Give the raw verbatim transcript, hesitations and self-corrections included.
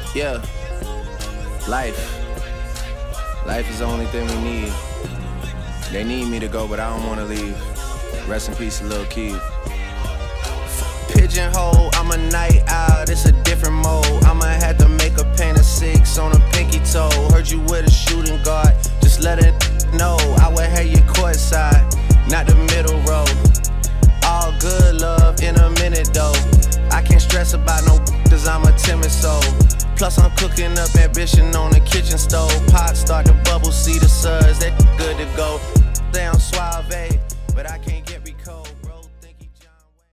Yeah, life. Life is the only thing we need. They need me to go, but I don't wanna leave. Rest in peace, Lil Keith. Pigeonhole, I'm a night owl, it's a different mode. I'ma have to make a paint of six on a pinky toe. Heard you with a shooting guard, just let it know. I would have you courtside, not the middle row. All good love in a minute though. I can't stress about no cause I'm a timid soul. Plus I'm cooking up ambition on the kitchen stove. Pot start to bubble, see the suds, that good to go. Down suave, but I can't